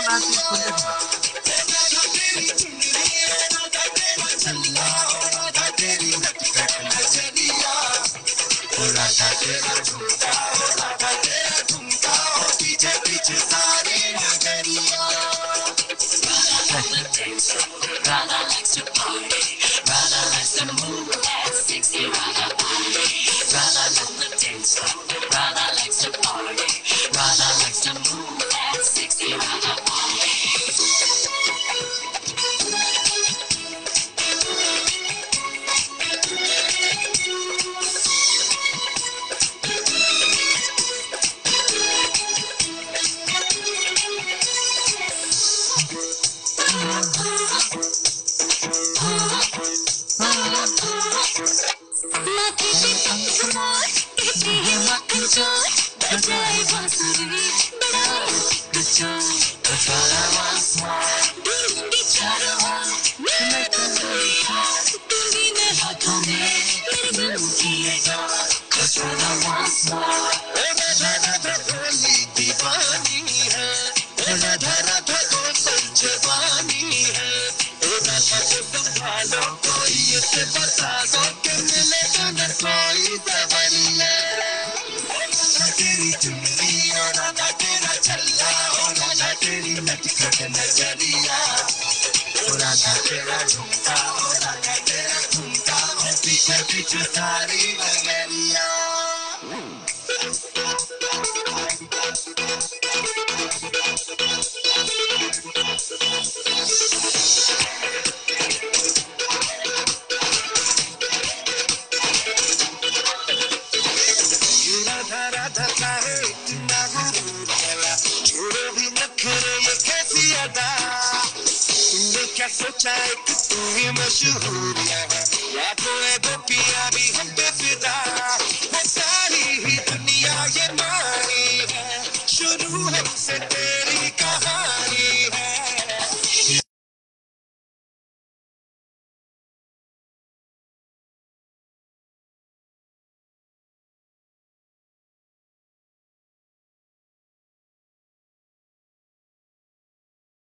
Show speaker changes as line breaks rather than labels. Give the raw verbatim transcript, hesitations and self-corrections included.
नाची खुले
Radha likes to party. Radha likes to move that sexy Radha body. Radha loves the dance floor. Radha likes to party. Radha likes to move that sexy Radha body.
क्या सोचा है कि तू ही मशहूर है या कोई गोपियां भी हम पे फिदा वो सारी ही दुनिया ये मानी है शुरू हमसे